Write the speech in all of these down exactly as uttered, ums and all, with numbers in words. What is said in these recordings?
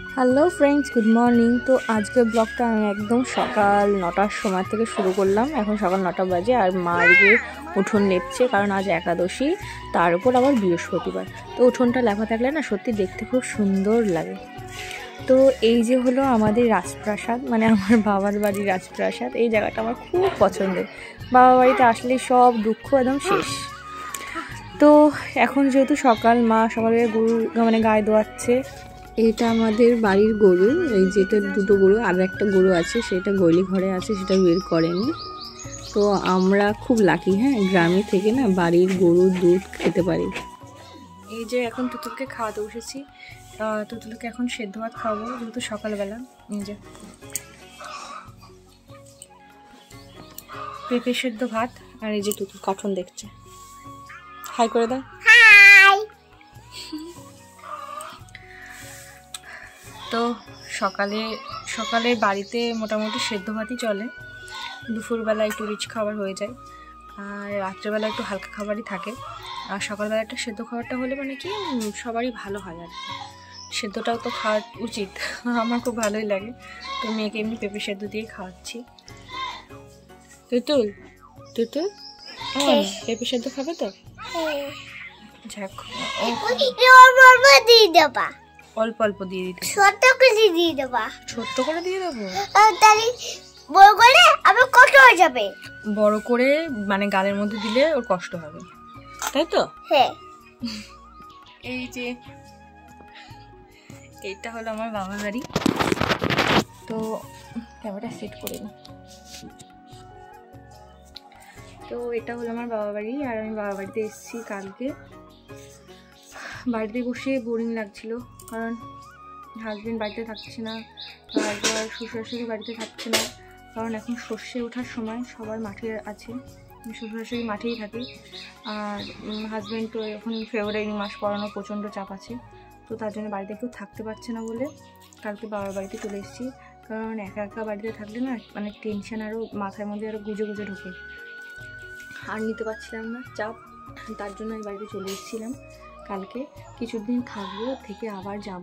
Hello friends, good morning. তো আজকের ব্লগটা আমি একদম সকাল নটার সময় থেকে শুরু করলাম। এখন সকাল নটা বাজে আর মা আজকে উঠোন লেপছে, কারণ আজ একাদশী, তার উপর আবার বৃহস্পতিবার। তো উঠোনটা লেপা থাকলে না সত্যি দেখতে খুব সুন্দর লাগে। তো এই যে হলো আমাদের রাজপ্রাসাদ, মানে আমার বাবার বাড়ির রাজপ্রাসাদ। এই জায়গাটা আমার খুব পছন্দের। বাবার বাড়িতে আসলে সব দুঃখ একদম শেষ। তো এখন যেহেতু সকাল, মা সকালে গরু মানে গায়ে দোয়াচ্ছে। এটা আমাদের বাড়ির গরু, এই যেটা দুটো গরু, আর একটা গরু আছে সেটা গলি ঘরে আছে, সেটা বের করেনি। তো আমরা খুব লাকি, হ্যাঁ, গ্রামে থেকে না বাড়ির গরুর দুধ খেতে পারি। এই যে এখন তুতুলকে খাওয়াতে বসেছি। তুতুলকে এখন সেদ্ধ ভাত খাওয়াবো, যেহেতু সকালবেলা। এই যে পেঁপে সেদ্ধ ভাত, আর এই যে তুতুল কার্টুন দেখছে। হাই করে দাও। তো সকালে সকালে বাড়িতে মোটামুটি সেদ্ধ ভাতই চলে। দুপুরবেলা একটু রিচ খাবার হয়ে যায়, আর রাত্রেবেলা একটু হালকা খাবারই থাকে। আর সকালবেলা একটা সেদ্ধ খাবারটা হলে মানে কি সবারই ভালো হয় আর কি। সেদ্ধটাও তো খাওয়া উচিত, আমার খুব ভালোই লাগে। তো মেয়েকে এমনি পেঁপে সেদ্ধ দিয়ে খাওয়াচ্ছি। তুতুল তুতুল পেঁপে সেদ্ধ খাবে তো? যাক, অল্প অল্প দিয়ে দিতে, ছোট করে দিয়ে দেবা। ছোট্ট করে দিয়ে দেবো, তাহলে বড় করে আবার কষ্ট হয়ে যাবে। বড় করে মানে গালের মধ্যে দিলে ওর কষ্ট হবে, তাই তো? হ্যাঁ। এই যে এইটা হলো আমার বাবার বাড়ি। তো ক্যামেরাটা সেট করে না। তো এটা হলো আমার বাবা বাড়ি, আর আমি বাবা বাড়িতে এসেছি কালকে। বাড়িতে বসে বোরিং লাগছিল, কারণ হাজবেন্ড বাড়িতে থাকছে না, তারপর শ্বশুরশাশুড়ি বাড়িতে থাকছে না, কারণ এখন সর্ষে ওঠার সময়, সবার মাঠে আছে, শ্বশুরশাশুড়ি মাঠেই থাকে। আর হাজবেন্ড তো এখন ফেব্রুয়ারি মাস পড়ানো প্রচণ্ড চাপ আছে, তো তার জন্য বাড়িতে কেউ থাকতে পারছে না বলে কালকে বাবার বাড়িতে চলে এসেছি। কারণ একা একা বাড়িতে থাকলে না মানে টেনশন আরও মাথার মধ্যে আরও গুজে গুজে ঢোকে, আর নিতে পারছিলাম না চাপ, তার জন্য আমি বাড়িতে চলে এসেছিলাম। কালকে কিছুদিন থাকবো, থেকে আবার যাব।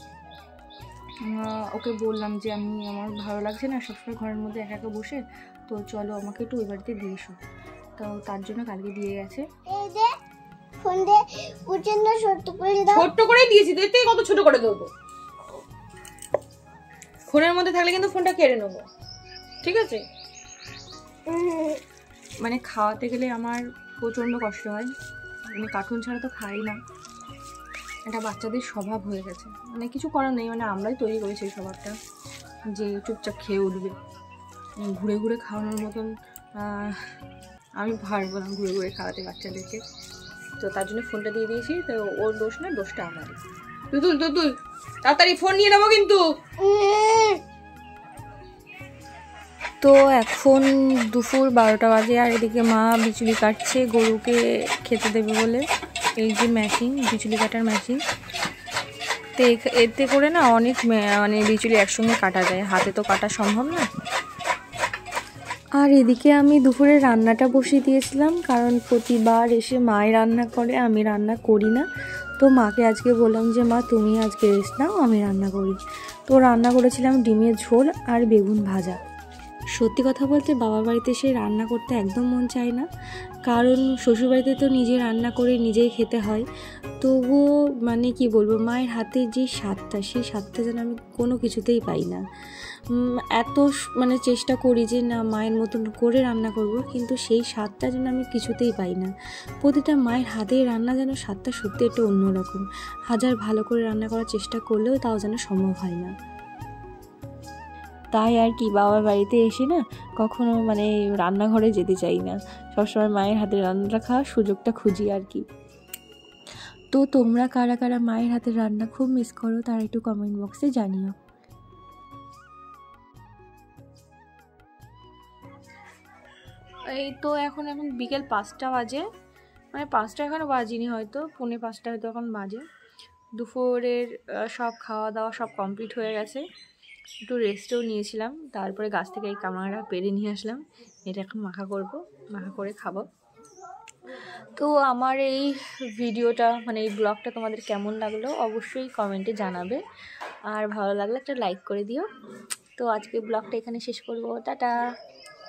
ওকে বললাম যে আমি, আমার ভালো লাগছে না সবসময় ঘরের মধ্যে একা একা বসে, তো চলো আমাকে একটু ওই বাড়িতে দিয়ে এসো। তো তার জন্য কালকে দিয়ে গেছে। ছোট্ট করে দিয়েছি, দেখতে কত ছোট করে দেবো। ফোনের মধ্যে থাকলে কিন্তু ফোনটা কেড়ে নেবো, ঠিক আছে? মানে খাওয়াতে গেলে আমার প্রচণ্ড কষ্ট হয়, মানে কার্টুন ছাড়া তো খাই না। এটা বাচ্চাদের স্বভাব হয়ে গেছে, মানে কিছু করার নেই, মানে আমরাই তৈরি করেছি এই স্বভাবটা, যে চুপচাপ খেয়ে উঠবে। ঘুরে ঘুরে খাওয়ানোর মতন আমি পারবো না ঘুরে ঘুরে খাওয়াতে বাচ্চাদেরকে। তো তার জন্য ফোনটা দিয়ে দিয়েছি। তো ওর দোষ না, দোষটা আমারই। তুতুল তুতুল তাড়াতাড়ি ফোন নিয়ে নেবো কিন্তু। তো এখন দুপুর বারোটা বাজে, আর এদিকে মা বিচুলি কাটছে গরুকে খেতে দেবে বলে। এই যে মেশিন, বিচুলি কাটার মেশিন, তো এতে করে না অনেক মানে বিচুলি একসঙ্গে কাটা যায়, হাতে তো কাটা সম্ভব না। আর এদিকে আমি দুপুরে রান্নাটা বসিয়ে দিয়েছিলাম, কারণ প্রতিবার এসে মাই রান্না করে, আমি রান্না করি না। তো মাকে আজকে বললাম যে মা তুমি আজকে রেস্ট নাও, আমি রান্না করি। তো রান্না করেছিলাম ডিমের ঝোল আর বেগুন ভাজা। সত্যি কথা বলতে বাবার বাড়িতে এসে রান্না করতে একদম মন চায় না, কারণ শ্বশুরবাড়িতে তো নিজে রান্না করে নিজেই খেতে হয়। তবুও মানে কি বলবো, মায়ের হাতে যে স্বাদটা, সেই স্বাদটা যেন আমি কোনো কিছুতেই পাই না। এত মানে চেষ্টা করি যে না মায়ের মতন করে রান্না করব, কিন্তু সেই স্বাদটা যেন আমি কিছুতেই পাই না। প্রতিটা মায়ের হাতে রান্না যেন স্বাদটা সত্যি একটা অন্যরকম, হাজার ভালো করে রান্না করার চেষ্টা করলেও তাও যেন সম্ভব হয় না। তাই আর কি বাবার বাড়িতে এসে না কখনো মানে রান্নাঘরে যেতে চাই না, সবসময় মায়ের হাতে রান্নাটা খাওয়ার সুযোগটা খুঁজি আর কি। তো তোমরা কারা কারা মায়ের হাতের রান্না খুব মিস করো, তারা একটু কমেন্ট বক্সে জানিও। এই তো এখন এখন বিকেল পাঁচটা বাজে, মানে পাঁচটা এখনো বাজিনি, হয়তো পৌনে পাঁচটা হয়তো এখন বাজে। দুপুরের সব খাওয়া দাওয়া সব কমপ্লিট হয়ে গেছে, একটু রেস্টও নিয়েছিলাম, তারপরে গাছ থেকে এই কামড়াটা পেরে নিয়ে আসলাম। এটা এখন মাখা করব, মাখা করে খাবো। তো আমার এই ভিডিওটা মানে এই ব্লগটা তোমাদের কেমন লাগলো অবশ্যই কমেন্টে জানাবে। আর ভালো লাগলে একটা লাইক করে দিও। তো আজকে ব্লগটা এখানে শেষ করবো, টাটা।